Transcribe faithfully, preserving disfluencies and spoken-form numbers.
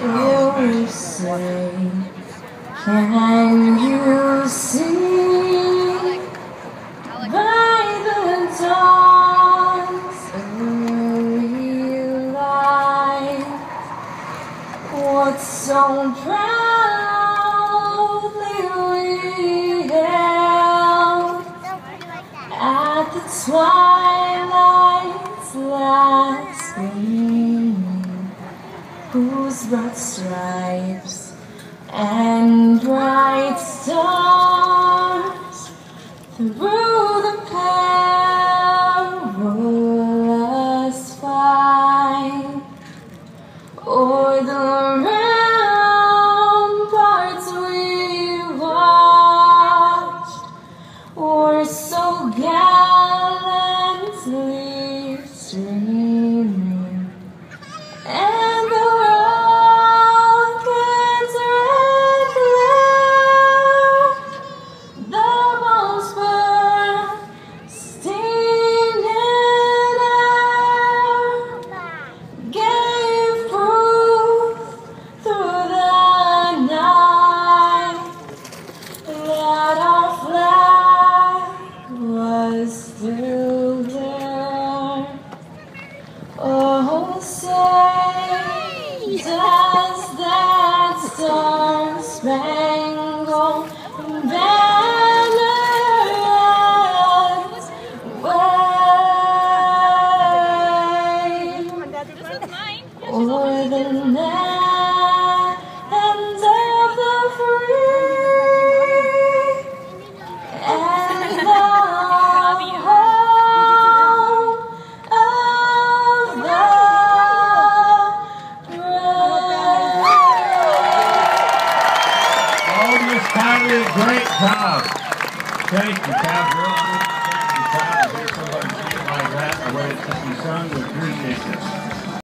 Will you say, can you see by the dawn's early light what so proudly we held at the twilight's last gleaming, whose broad stripes and bright stars through the perilous fight o'er the ramparts we watched were so gallantly streaming, and the rocket's red glare, the bombs bursting in air, gave proof through the night that our flag was still there. Oh, say, does that star-spangled banner yet wave o'er the land of the free and the home of the Oh, Miss Conley, great job. Thank you, cowgirl. I'm proud to hear somebody sing like that the way it's sung. We appreciate this.